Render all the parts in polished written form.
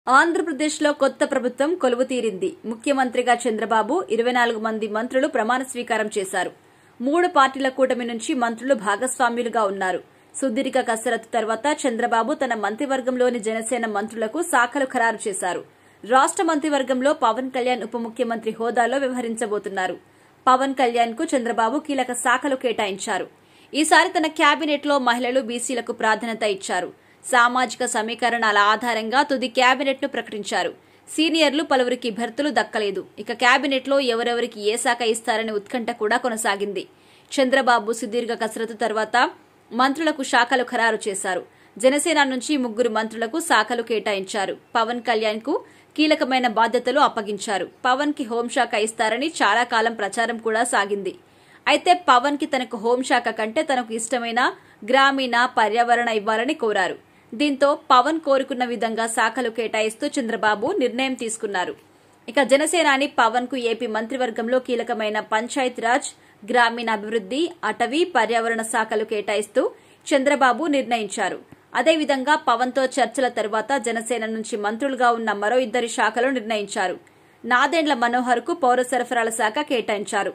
ఆంధ్రప్రదేశ్లో కొత్త ప్రభుత్వం కొలువు తీరింది. ముఖ్యమంత్రిగా చంద్రబాబు, 24 మంది మంత్రులు ప్రమాణ స్వీకారం చేశారు. 3 పార్టీల కూటమి నుంచి మంత్రులు భాగస్వామ్యులుగా ఉన్నారు. సుదీర్ఘ కసరత్తు తర్వాత చంద్రబాబు తన మంత్రివర్గంలోని జనసేన మంత్రులకు శాఖలు ఖరారు చేశారు. రాష్ట్ర మంత్రివర్గంలో పవన్ కళ్యాణ్ ఉప ముఖ్యమంత్రి హోదాలో వ్యవహరించబోతున్నారు. పవన్ కళ్యాణ్ కు చంద్రబాబు కీలక శాఖలు కేటాయించారు. ఈసారి తన కేబినెట్లో మహిళలు, బీసీలకు ప్రాధాన్యత ఇచ్చారు. సామాజిక సమీకరణాల ఆధారంగా తుది కేబినెట్ ను ప్రకటించారు. సీనియర్లు పలువురికి భర్తలు దక్కలేదు. ఇక కేబినెట్లో ఎవరెవరికి ఏ శాఖ ఇస్తారనే ఉత్కంఠ కూడా కొనసాగింది. చంద్రబాబు సుదీర్ఘ కసరత్తు తర్వాత మంత్రులకు శాఖలు ఖరారు చేశారు. జనసేన నుంచి 3 మంత్రులకు శాఖలు కేటాయించారు. పవన్ కళ్యాణ్ కు కీలకమైన బాధ్యతలు అప్పగించారు. పవన్ కి హోంశాఖ ఇస్తారని చాలా కాలం ప్రచారం కూడా సాగింది. అయితే పవన్ కి తనకు హోంశాఖ కంటే తనకు ఇష్టమైన గ్రామీణ, పర్యావరణ ఇవ్వాలని కోరారు. దీంతో పవన్ కోరుకున్న విధంగా శాఖలు కేటాయిస్తూ చంద్రబాబు నిర్ణయం తీసుకున్నారు. ఇక జనసేనాని పవన్ కు ఏపీ మంత్రివర్గంలో కీలకమైన పంచాయతీరాజ్, గ్రామీణాభివృద్ది, అటవీ, పర్యావరణ శాఖలు కేటాయిస్తూ చంద్రబాబు నిర్ణయించారు. అదేవిధంగా పవన్ తో చర్చల తర్వాత జనసేన నుంచి మంత్రులుగా ఉన్న మరో 2 శాఖలు నిర్ణయించారు. నాదెండ్ల మనోహర్ కు పౌర సరఫరాల శాఖ కేటాయించారు.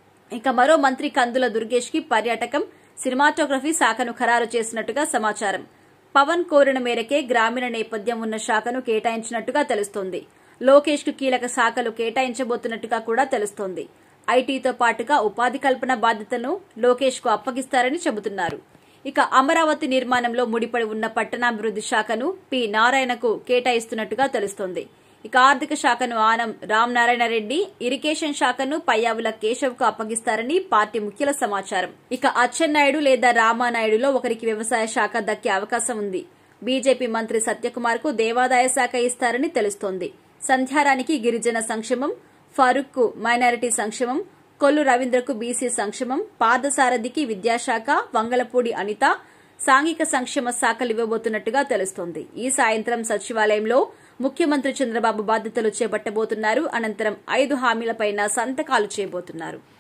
ఇక మరో మంత్రి కందుల దుర్గేష్ కి పర్యాటకం, సినిమాటోగ్రఫీ శాఖను ఖరారు చేసినట్టుగా సమాచారం. పవన్ కోరిన మేరకే గ్రామీణ నేపథ్యం ఉన్న శాఖను కేటాయించినట్టుగా తెలుస్తోంది. లోకేష్ కు కీలక శాఖలు కేటాయించబోతున్నట్టుగా కూడా తెలుస్తోంది. ఐటీతో పాటుగా ఉపాధి కల్పన బాధ్యతను లోకేష్ కు అప్పగిస్తారని చెబుతున్నారు. ఇక అమరావతి నిర్మాణంలో ముడిపడి ఉన్న పట్టణాభివృద్ది శాఖను పి నారాయణకు కేటాయిస్తున్నట్టుగా తెలుస్తోంది. ఇక ఆర్థిక శాఖను ఆనం రామనారాయణ రెడ్డి, ఇరిగేషన్ శాఖను పయ్యావుల కేశవ్ కు అప్పగిస్తారని పార్టీ ముఖ్యుల సమాచారం. ఇక అచ్చెన్నాయుడు లేదా రామానాయుడులో ఒకరికి వ్యవసాయ శాఖ దక్కే అవకాశం ఉంది. బీజేపీ మంత్రి సత్యకుమార్ కు దేవాదాయ శాఖ ఇస్తారని తెలుస్తోంది. సంధ్యారానికి గిరిజన సంక్షేమం, ఫరూక్ కు మైనారిటీ సంక్షేమం, కొల్లు రవీంద్రకు బీసీ సంక్షేమం, పాదసారథికి విద్యాశాఖ, వంగలపూడి అనిత సాంఘిక సంక్షేమ శాఖలు ఇవ్వబోతున్నట్టుగా తెలుస్తోంది. ఈ సాయంత్రం సచివాలయంలో ముఖ్యమంత్రి చంద్రబాబు బాధ్యతలు చేపట్టబోతున్నారు. అనంతరం 5 హామీలపైన సంతకాలు చేయబోతున్నారు.